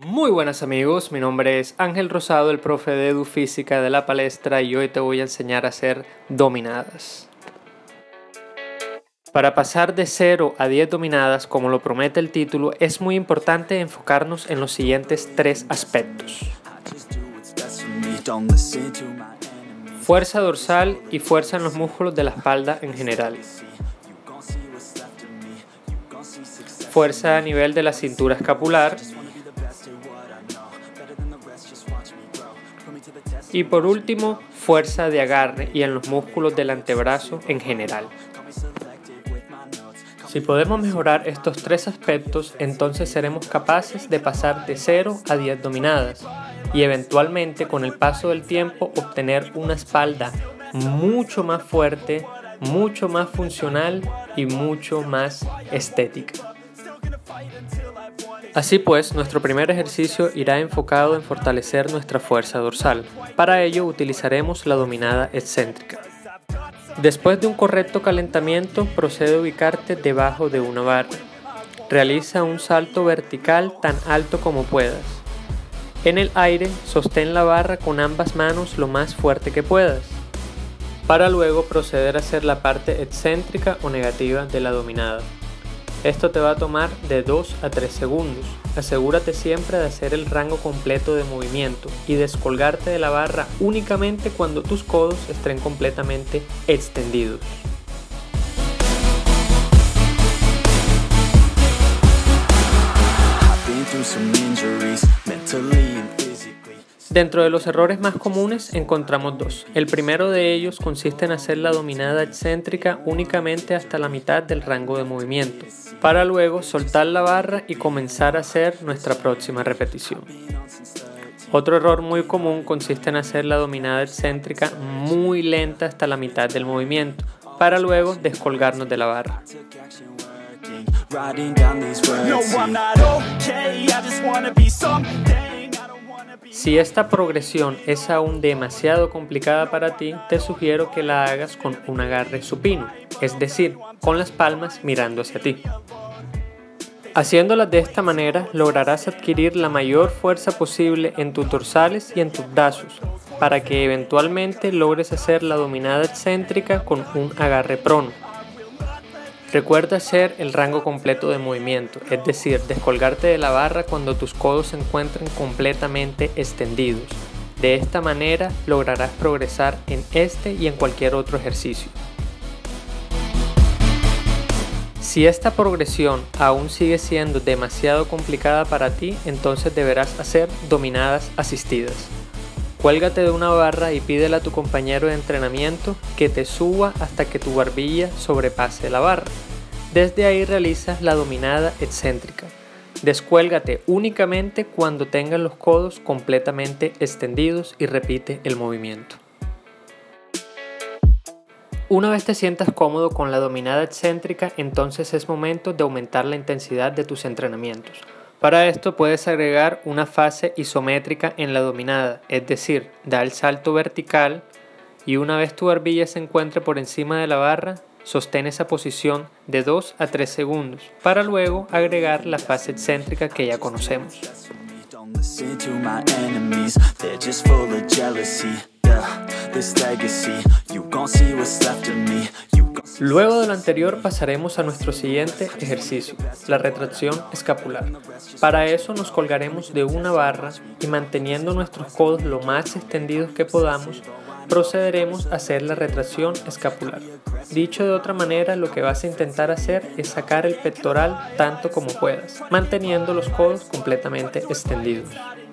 Muy buenas amigos, mi nombre es Ángel Rosado, el profe de Edufísica de La Palestra, y hoy te voy a enseñar a hacer dominadas. Para pasar de 0 a 10 dominadas, como lo promete el título, es muy importante enfocarnos en los siguientes 3 aspectos: fuerza dorsal y fuerza en los músculos de la espalda en general. Fuerza a nivel de la cintura escapular. Y por último, fuerza de agarre y en los músculos del antebrazo en general. Si podemos mejorar estos 3 aspectos, entonces seremos capaces de pasar de 0 a 10 dominadas y eventualmente con el paso del tiempo obtener una espalda mucho más fuerte, mucho más funcional y mucho más estética. Así pues, nuestro primer ejercicio irá enfocado en fortalecer nuestra fuerza dorsal. Para ello utilizaremos la dominada excéntrica. Después de un correcto calentamiento, procede a ubicarte debajo de una barra. Realiza un salto vertical tan alto como puedas. En el aire, sostén la barra con ambas manos lo más fuerte que puedas, para luego proceder a hacer la parte excéntrica o negativa de la dominada. Esto te va a tomar de 2 a 3 segundos. Asegúrate siempre de hacer el rango completo de movimiento y descolgarte de la barra únicamente cuando tus codos estén completamente extendidos. Dentro de los errores más comunes encontramos 2. El primero de ellos consiste en hacer la dominada excéntrica únicamente hasta la mitad del rango de movimiento, para luego soltar la barra y comenzar a hacer nuestra próxima repetición. Otro error muy común consiste en hacer la dominada excéntrica muy lenta hasta la mitad del movimiento, para luego descolgarnos de la barra. Si esta progresión es aún demasiado complicada para ti, te sugiero que la hagas con un agarre supino, es decir, con las palmas mirando hacia ti. Haciéndolas de esta manera, lograrás adquirir la mayor fuerza posible en tus dorsales y en tus brazos, para que eventualmente logres hacer la dominada excéntrica con un agarre prono. Recuerda hacer el rango completo de movimiento, es decir, descolgarte de la barra cuando tus codos se encuentren completamente extendidos. De esta manera lograrás progresar en este y en cualquier otro ejercicio. Si esta progresión aún sigue siendo demasiado complicada para ti, entonces deberás hacer dominadas asistidas. Cuélgate de una barra y pídele a tu compañero de entrenamiento que te suba hasta que tu barbilla sobrepase la barra. Desde ahí realizas la dominada excéntrica. Descuélgate únicamente cuando tengas los codos completamente extendidos y repite el movimiento. Una vez te sientas cómodo con la dominada excéntrica, entonces es momento de aumentar la intensidad de tus entrenamientos. Para esto puedes agregar una fase isométrica en la dominada, es decir, da el salto vertical y una vez tu barbilla se encuentre por encima de la barra, sostén esa posición de 2 a 3 segundos, para luego agregar la fase excéntrica que ya conocemos. Luego de lo anterior pasaremos a nuestro siguiente ejercicio, la retracción escapular. Para eso nos colgaremos de una barra y manteniendo nuestros codos lo más extendidos que podamos, procederemos a hacer la retracción escapular. Dicho de otra manera, lo que vas a intentar hacer es sacar el pectoral tanto como puedas, manteniendo los codos completamente extendidos.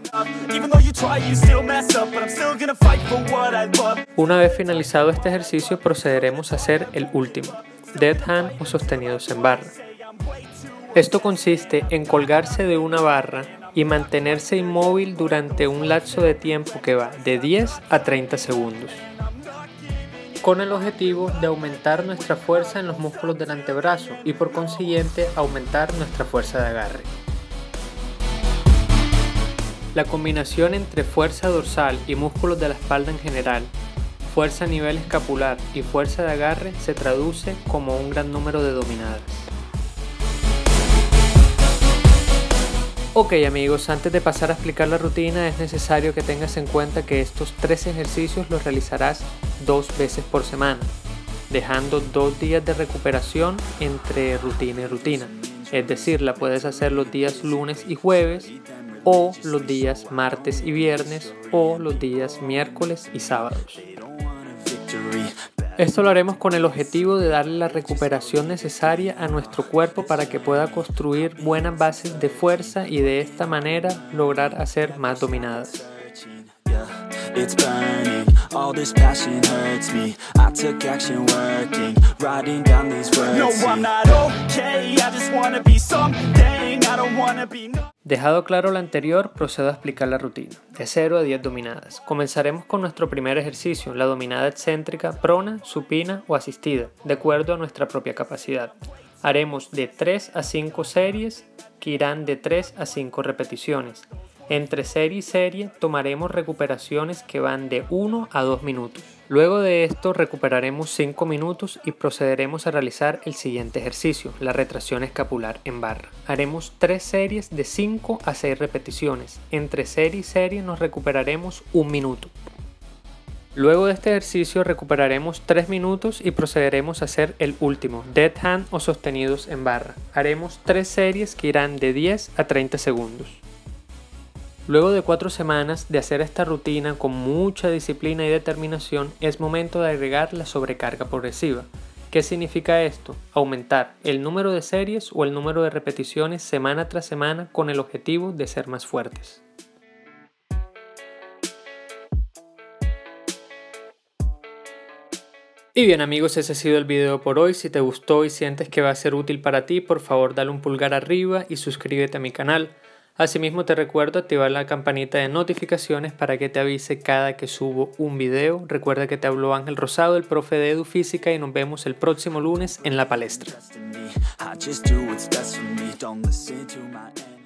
Una vez finalizado este ejercicio, procederemos a hacer el último, dead hand o sostenidos en barra. Esto consiste en colgarse de una barra y mantenerse inmóvil durante un lapso de tiempo que va de 10 a 30 segundos, con el objetivo de aumentar nuestra fuerza en los músculos del antebrazo y por consiguiente aumentar nuestra fuerza de agarre. La combinación entre fuerza dorsal y músculos de la espalda en general, fuerza a nivel escapular y fuerza de agarre se traduce como un gran número de dominadas. Ok amigos, antes de pasar a explicar la rutina es necesario que tengas en cuenta que estos 3 ejercicios los realizarás 2 veces por semana, dejando 2 días de recuperación entre rutina y rutina. Es decir, la puedes hacer los días lunes y jueves, o los días martes y viernes, o los días miércoles y sábados. Esto lo haremos con el objetivo de darle la recuperación necesaria a nuestro cuerpo para que pueda construir buenas bases de fuerza y de esta manera lograr hacer más dominadas. Dejado claro lo anterior, procedo a explicar la rutina, de 0 a 10 dominadas. Comenzaremos con nuestro primer ejercicio, la dominada excéntrica prona, supina o asistida, de acuerdo a nuestra propia capacidad. Haremos de 3 a 5 series que irán de 3 a 5 repeticiones. Entre serie y serie tomaremos recuperaciones que van de 1 a 2 minutos. Luego de esto recuperaremos 5 minutos y procederemos a realizar el siguiente ejercicio, la retracción escapular en barra. Haremos 3 series de 5 a 6 repeticiones. Entre serie y serie nos recuperaremos 1 minuto. Luego de este ejercicio recuperaremos 3 minutos y procederemos a hacer el último, dead hand o sostenidos en barra. Haremos 3 series que irán de 10 a 30 segundos. Luego de 4 semanas de hacer esta rutina con mucha disciplina y determinación, es momento de agregar la sobrecarga progresiva. ¿Qué significa esto? Aumentar el número de series o el número de repeticiones semana tras semana con el objetivo de ser más fuertes. Y bien amigos, ese ha sido el video por hoy. Si te gustó y sientes que va a ser útil para ti, por favor dale un pulgar arriba y suscríbete a mi canal. Asimismo te recuerdo activar la campanita de notificaciones para que te avise cada que subo un video. Recuerda que te habló Ángel Rosado, el profe de EduFísica, y nos vemos el próximo lunes en la palestra.